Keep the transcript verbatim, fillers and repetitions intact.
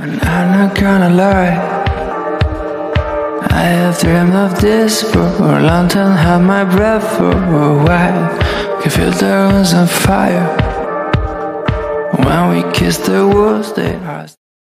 And I'm not gonna lie, I have dreamed of this for a long time, held my breath for a while. Can feel the rooms on fire when we kiss the walls, they are